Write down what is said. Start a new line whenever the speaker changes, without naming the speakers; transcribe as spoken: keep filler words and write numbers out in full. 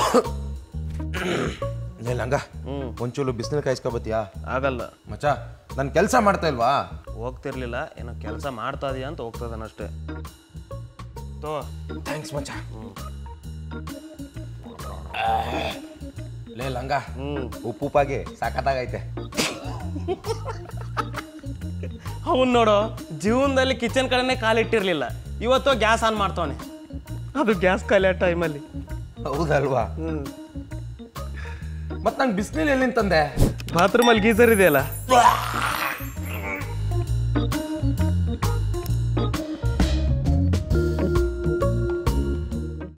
ಲೇ ಲಂಗ ಒಂಚೂರು ಬಿಸಿನೀರು ಕಾಯಿಸ್ಕೊಬತ್ತೀಯಾ?
ಆಗಲ್ಲ
ಮಚ್ಚ, ನಾನು ಕೆಲಸ ಮಾಡ್ತಾ ಇಲ್ವಾ?
ಹೋಗ್ತಿರ್ಲಿಲ್ಲ, ಏನೋ ಕೆಲಸ ಮಾಡ್ತಾ ಇದೀಯ ಅಂತ ಹೋಗ್ತದನಷ್ಟೇ. ತೋ
ಥ್ಯಾಂಕ್ಸ್ ಮಚ್ಚ. ಲೇ ಲಂಗ, ಉಪ್ಪು ಉಪ್ಪಾಗಿ ಸಾಕತ್ತಾಗೈತೆ.
ಅವನ್ ನೋಡು, ಜೀವನದಲ್ಲಿ ಕಿಚನ್ ಕಡೆನೆ ಕಾಲಿಟ್ಟಿರ್ಲಿಲ್ಲ, ಇವತ್ತು ಗ್ಯಾಸ್ ಆನ್ ಮಾಡ್ತಾವನೆ. ಅದು ಗ್ಯಾಸ್ ಖಾಲಿ ಆ ಟೈಮಲ್ಲಿ.
ಹೌದಲ್ವಾ? ಮತ್ ನಂಗೆ ಬಿಸಿನೀರು ಎಲ್ಲಿಂದ ತಂದೆ?
ಬಾತ್ರೂಮಲ್ಲಿ ಗೀಸರ್ ಇದೆಯಲ್ಲ.